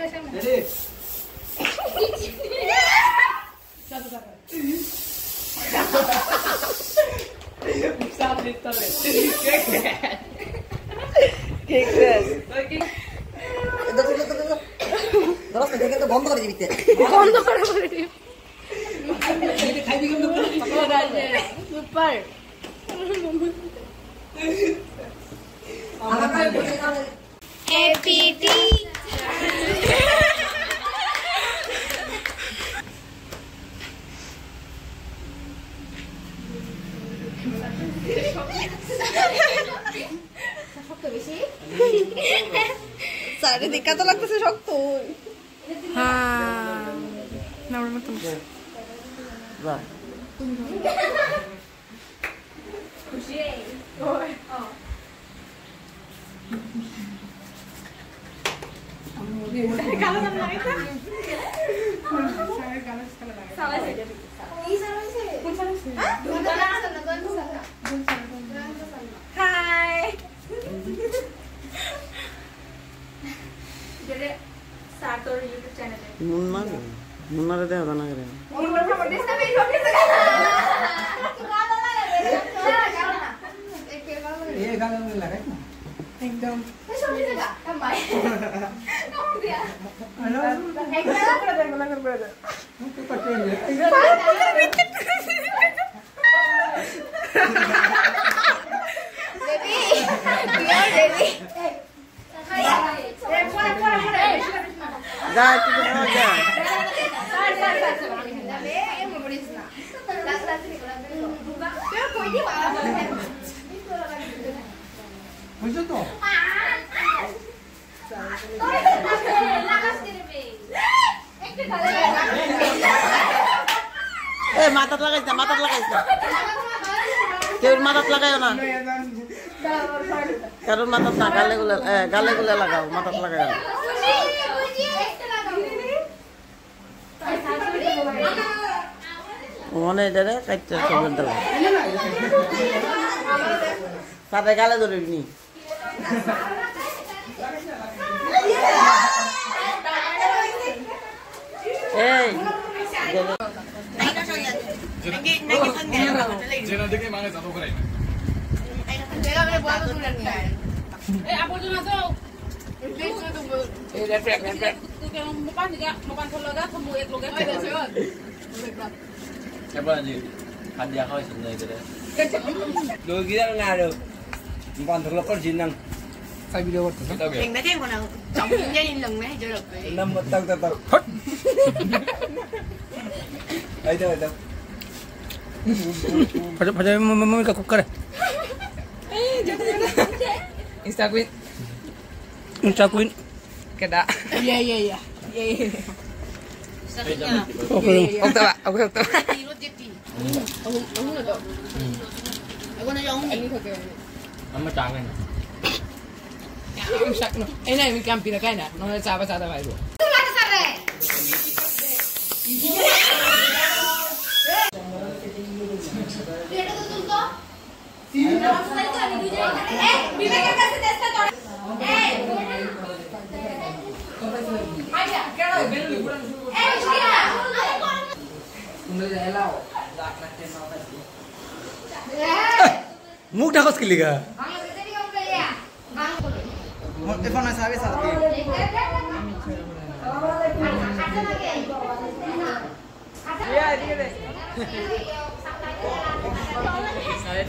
বন্ধ করে দিবি সুপার হ্যাপি চারিদিকে তো লাগতেছে শক্ত হ্যাঁ নামের মতো मुन्ना रहते हैं ना करे ये गाना में लगा ना एकदम हेलो जा तू तो जा বুঝছো তো ए मातात लगाइस ना केउ मातात लगायो ना कारण मातात ना गाले गुले लगाओ मातात लगायो মনে এটারে কাটতে সবের দাও সাথে গালে ধরবি নি এই 제가 되게 많이 잡아 그래. 내가 그래 뭐하고 그랬대. 에 아버지 나서. 레이스도 뭐. 에 레프레. 그게 뭐 반이가 뭐 반털러가 뭐 액로가 되죠. 해봐야지. 반디야 하고 있었네 그래. 너 기다려 나를. 반털러 걸 진낭. 사비려 버터 Mình đã thêm còn nào trọng những gia đình lần mấy chưa được vậy. năm một tao. ấy đâu. 바자 뭐가 국가래 인스타그램 그다 예예예 오케이 없다 Đi luôn chết đi. Ông là đâu? Ông nói ông anh thôi kìa. 엄마 짱은. ông sắc nó cái này mình cầm pin cái này nó sao vậy rồi মুখ ঢাকস কি লিগা telepon sabe sabe ya dile saya